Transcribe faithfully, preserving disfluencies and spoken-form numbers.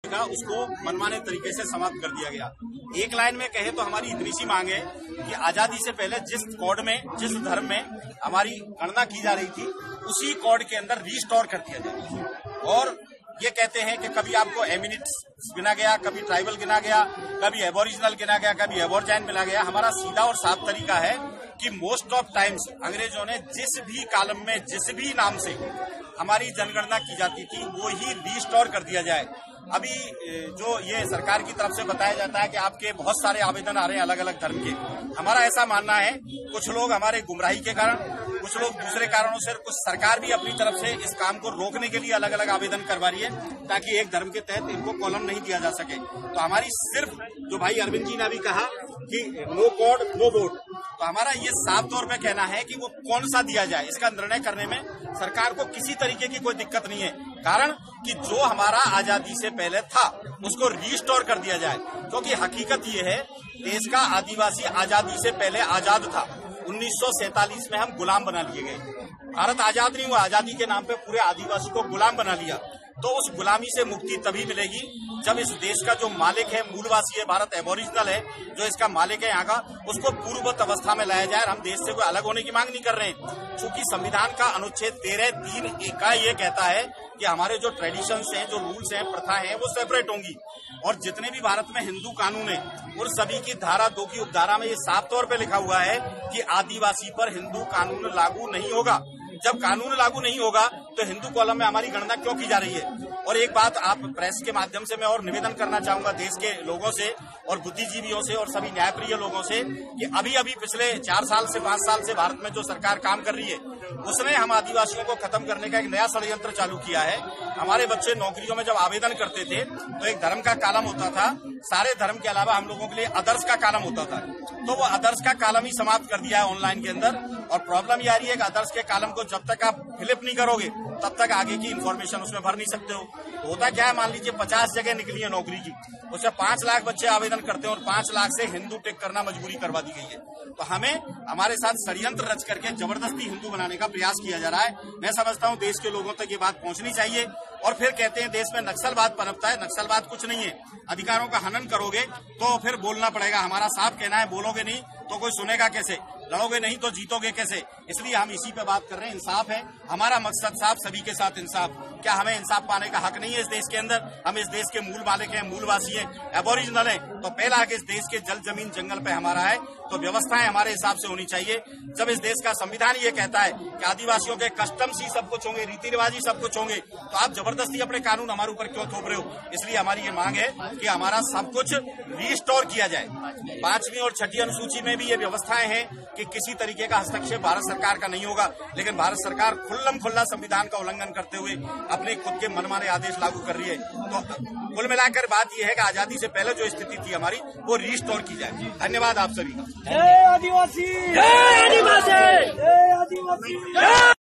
का उसको मनमाने तरीके से समाप्त कर दिया गया। एक लाइन में कहे तो हमारी इतनी सी मांग है कि आजादी से पहले जिस कोड में, जिस धर्म में हमारी गणना की जा रही थी, उसी कोड के अंदर रिस्टोर कर दिया जाए। और ये कहते हैं कि कभी आपको एमिनिट्स गिना गया, कभी ट्राइबल गिना गया, कभी एबोरिजिनल गिना गया, कभी एबोरजाइन मिला गया। हमारा सीधा और साफ तरीका है कि मोस्ट ऑफ टाइम्स अंग्रेजों ने जिस भी कॉलम में जिस भी नाम से हमारी जनगणना की जाती थी वो ही रिस्टोर कर दिया जाए। अभी जो ये सरकार की तरफ से बताया जाता है कि आपके बहुत सारे आवेदन आ रहे हैं अलग अलग धर्म के, हमारा ऐसा मानना है कुछ लोग हमारे गुमराही के कारण, कुछ लोग दूसरे कारणों से, कुछ सरकार भी अपनी तरफ से इस काम को रोकने के लिए अलग अलग आवेदन करवा रही है ताकि एक धर्म के तहत इनको कॉलम नहीं दिया जा सके। तो हमारी सिर्फ जो भाई अरविंद जी ने अभी कहा कि नो कोड नो वोट, तो हमारा ये साफ तौर पे कहना है कि वो कौन सा दिया जाए, इसका निर्णय करने में सरकार को किसी तरीके की कोई दिक्कत नहीं है। कारण कि जो हमारा आजादी से पहले था उसको रिस्टोर कर दिया जाए, क्योंकि हकीकत ये है देश का आदिवासी आजादी से पहले आजाद था। उन्नीस सौ सैतालीस में हम गुलाम बना लिए गए। भारत आजाद नहीं हुआ, आजादी के नाम पे पूरे आदिवासी को गुलाम बना लिया। तो उस गुलामी से मुक्ति तभी मिलेगी जब इस देश का जो मालिक है, मूलवासी है, भारत एबोरिजिनल है, जो इसका मालिक है यहाँ का, उसको पूर्ववत अवस्था में लाया जाए। हम देश से कोई अलग होने की मांग नहीं कर रहे हैं, क्योंकि संविधान का अनुच्छेद तेरह तीन का ये कहता है कि हमारे जो ट्रेडिशंस हैं, जो रूल्स हैं, प्रथा हैं, वो सेपरेट होंगी। और जितने भी भारत में हिंदू कानून है उन सभी की धारा दो की उपधारा में ये साफ तौर पे लिखा हुआ है कि आदिवासी पर हिंदू कानून लागू नहीं होगा। जब कानून लागू नहीं होगा तो हिंदू कॉलम में हमारी गणना क्यों की जा रही है? और एक बात आप प्रेस के माध्यम से मैं और निवेदन करना चाहूंगा देश के लोगों से और बुद्धिजीवियों से और सभी न्यायप्रिय लोगों से कि अभी अभी पिछले चार साल से पांच साल से भारत में जो सरकार काम कर रही है उसने हम आदिवासियों को खत्म करने का एक नया षड्यंत्र चालू किया है। हमारे बच्चे नौकरियों में जब आवेदन करते थे तो एक धर्म का कॉलम होता था, सारे धर्म के अलावा हम लोगों के लिए अदर्स का कॉलम होता था। तो वो अदर्स का कॉलम ही समाप्त कर दिया है ऑनलाइन के अंदर। और प्रॉब्लम ये आ रही है कि अदर्स के कॉलम को जब तक आप फिलिप नहीं करोगे तब तक आगे की इन्फॉर्मेशन उसमें भर नहीं सकते हो। तो होता क्या है, मान लीजिए पचास जगह निकली है नौकरी की, उसमें पांच लाख बच्चे आवेदन करते हैं और पांच लाख से हिंदू टिक करना मजबूरी करवा दी गई है। तो हमें हमारे साथ षड्यंत्र रच करके जबरदस्ती हिंदू बनाने का प्रयास किया जा रहा है। मैं समझता हूँ देश के लोगों तक ये बात पहुंचनी चाहिए। और फिर कहते हैं देश में नक्सलवाद पनपता है, नक्सलवाद कुछ नहीं है। अधिकारों का हनन करोगे तो फिर बोलना पड़ेगा। हमारा साफ कहना है बोलोगे नहीं तो कोई सुनेगा कैसे, लड़ोगे नहीं तो जीतोगे कैसे? इसलिए हम इसी पे बात कर रहे हैं। इंसाफ है हमारा मकसद, साफ सभी के साथ इंसाफ। क्या हमें इंसाफ पाने का हक नहीं है इस देश के अंदर? हम इस देश के मूल मालिक हैं, मूलवासी हैं, एबोरिजिनल हैं, तो पहला हक इस देश के जल जमीन जंगल पे हमारा है। तो व्यवस्थाएं हमारे हिसाब से होनी चाहिए। जब इस देश का संविधान ये कहता है कि आदिवासियों के कस्टम्स ही सब कुछ होंगे, रीति रिवाज ही सब कुछ होंगे, तो आप जबरदस्ती अपने कानून हमारे ऊपर क्यों थोप रहे हो? इसलिए हमारी ये मांग है कि हमारा सब कुछ रिस्टोर किया जाए। पांचवी और छठी अनुसूची में भी ये व्यवस्थाएं हैं कि किसी तरीके का हस्तक्षेप भारत सरकार का नहीं होगा, लेकिन भारत सरकार खुल्लम खुल्ला संविधान का उल्लंघन करते हुए अपने खुद के मनमाने आदेश लागू कर रही है। तो कुल मिलाकर बात यह है कि आजादी से पहले जो स्थिति थी हमारी वो रिस्टोर की जाए। धन्यवाद आप सभी का। जय आदिवासी, जय आदिवासी, जय आदिवासी।